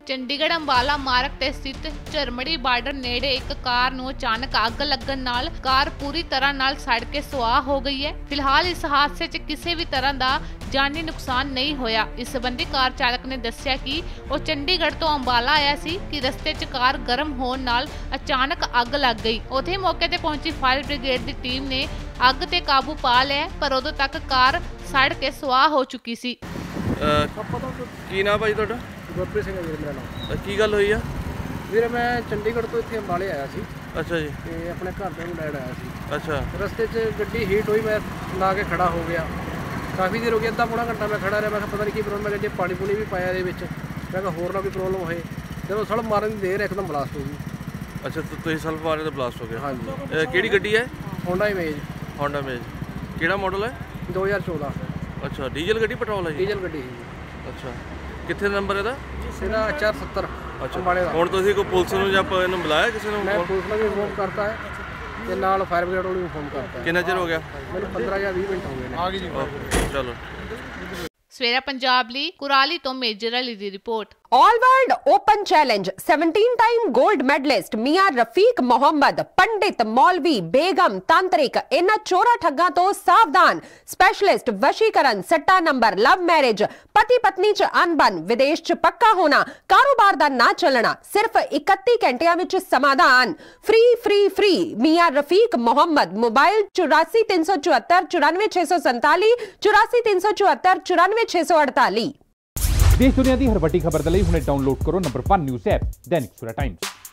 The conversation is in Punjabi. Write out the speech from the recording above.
ਚੰਡੀਗੜ੍ਹ ਅੰਬਾਲਾ ਮਾਰਗ ਤੇ ਸਥਿਤ ਝਰਮੜੀ ਬਾਰਡਰ ਨੇੜੇ ਇੱਕ ਕਾਰ ਨੂੰ ਅਚਾਨਕ ਅੱਗ ਲੱਗਣ ਨਾਲ ਕਾਰ ਪੂਰੀ ਤਰ੍ਹਾਂ ਨਾਲ ਸੜ ਕੇ ਸੁਆਹ ਹੋ ਗਈ ਹੈ। ਫਿਲਹਾਲ ਇਸ ਹਾਦਸੇ 'ਚ ਕਿਸੇ ਵੀ ਤਰ੍ਹਾਂ ਦਾ ਜਾਨੀ ਨੁਕਸਾਨ ਨਹੀਂ ਹੋਇਆ। ਇਸ ਸੰਬੰਧੀ ਕਾਰ ਚਾਲਕ ਨੇ ਦੱਸਿਆ ਕਿ ਉਹ ਚੰਡੀਗੜ੍ਹ ਤੋਂ ਅੰਬਾਲਾ ਆਇਆ ਸੀ ਕਿ ਰਸਤੇ 'ਚ ਕਾਰ ਗਰਮ ਹੋਣ ਨਾਲ ਅਚਾਨਕ ਅੱਗ ਲੱਗ ਗਈ। ਉੱਥੇ ਮੌਕੇ ਤੇ ਪਹੁੰਚੀ ਫਾਇਰ ਬ੍ਰਿਗੇਡ ਦੀ ਟੀਮ ਨੇ ਅੱਗ ਤੇ ਕਾਬੂ ਪਾ ਲਿਆ, ਪਰ ਉਦੋਂ ਤੱਕ ਕਾਰ ਸੜ ਕੇ ਸੁਆਹ ਹੋ ਚੁੱਕੀ ਸੀ। ਕੀ ਨਾਮ ਭਾਈ ਤੁਹਾਡਾ? ਗੁਰਪ੍ਰੀਤ ਸਿੰਘ ਵੀਰ ਮੇਰਾ ਨਾਮ। ਕੀ ਗੱਲ ਹੋਈ ਆ ਵੀਰ ਮੈਂ ਚੰਡੀਗੜ੍ਹ ਤੋਂ ਇੱਥੇ ਅੰਬਾਲੇ ਆਇਆ ਸੀ। ਅੱਛਾ ਜੀ। ਤੇ ਆਪਣੇ ਘਰਦਿਆਂ ਨੂੰ ਲੈਣ ਆਇਆ ਸੀ। ਅੱਛਾ। ਰਸਤੇ 'ਚ ਗੱਡੀ ਹੀਟ ਹੋਈ, ਮੈਂ ਲਾ ਕੇ ਖੜਾ ਹੋ ਗਿਆ। ਕਾਫੀ ਦੇਰ ਹੋ ਗਈ, ਅੱਧਾ ਪੌਣਾ ਘੰਟਾ ਮੈਂ ਖੜਾ ਰਿਹਾ। ਮੈਂ ਕਿਹਾ ਪਤਾ ਨਹੀਂ ਕੀ ਪ੍ਰੋਬਲਮ ਹੈ, ਗੱਡੀ ਪਾਣੀ ਪੂਣੀ ਵੀ ਪਾਇਆ ਇਹਦੇ ਵਿੱਚ। ਮੈਂ ਕਿਹਾ ਹੋਰ ਨਾ ਕੋਈ ਪ੍ਰੋਬਲਮ ਹੋਏ। ਜਦੋਂ ਸਲਫ ਮਾਰਨ ਦੀ ਦੇਰ ਇੱਕਦਮ ਬਲਾਸਟ ਹੋ ਗਈ। ਅੱਛਾ, ਤੁਸੀਂ ਸਲਫ ਮਾਰੇ ਤਾਂ ਬਲਾਸਟ ਹੋ ਗਿਆ? ਹਾਂਜੀ। ਕਿਹੜੀ ਗੱਡੀ ਹੈ? Honda Amaze. ਹੋਂਡਾ ਇਮੇਜ ਕਿਹੜਾ ਮਾਡਲ ਹੈ? 2014। ਅੱਛਾ, ਡੀਜ਼ਲ ਗੱਡੀ ਪੈਟਰੋਲ ਹੈ ਜੀ? ਡੀਜ਼ਲ ਗੱਡੀ ਸੀ। ਅੱਛਾ, ਕਿੱਥੇ ਨੰਬਰ ਇਹਦਾ? ਇਹਦਾ 470 ਅੱਛਾ। ਅੰਬਾਲੇ ਦਾ। ਹੁਣ ਤੁਸੀਂ ਕੋਈ ਪੁਲਿਸ ਨੂੰ ਜਾਂ ਇਹਨੂੰ ਬੁਲਾਇਆ ਕਿਸੇ ਨੂੰ? ਮੈਂ ਪੁਲਿਸ ਨੂੰ ਵੀ ਇਨਫੋਰਮ ਕਰਤਾ ਹੈ ਤੇ ਨਾਲ ਫਾਇਰ ਬ੍ਰਿਗੇਡ ਨੂੰ ਵੀ ਇਨਫੋਰਮ ਕਰਤਾ ਹੈ। ਕਿੰਨਾ ਚਿਰ ਹੋ ਗਿਆ? ਮੈਨੂੰ 15 ਜਾਂ 20 ਮਿੰਟ ਹੋ ਗਏ ਨੇ। ਆ ਗਈ ਜੀ। ਚਲੋ। ਸਵੇਰਾ ਪੰਜਾਬ ਲਈ ਕੁਰਾਲੀ ਤੋਂ ਮੇਜਰ ਅਲੀ ਦੀ report. All world open challenge 17 time gold medalist मियां रफीक मोहम्मद, पंडित, मौलवी, बेगम, तांत्रिक, इन्हां चोरा ठग्गां तो सावधान। स्पेशलिस्ट वशीकरण, सट्टा नंबर, लव मैरिज, पति पत्नी च अनबन, विदेश च पक्का होना, कारोबार दा ना चलना, सिर्फ 31 घंटियां विच समाधान। फ्री फ्री फ्री मियां रफीक मोहम्मद। मोबाइल 84 374 94 647 84 374 94 648। देश दुनिया की हर वड्डी खबर दे लई हुणे डाउनलोड करो number 1 news app Dainik Savera times.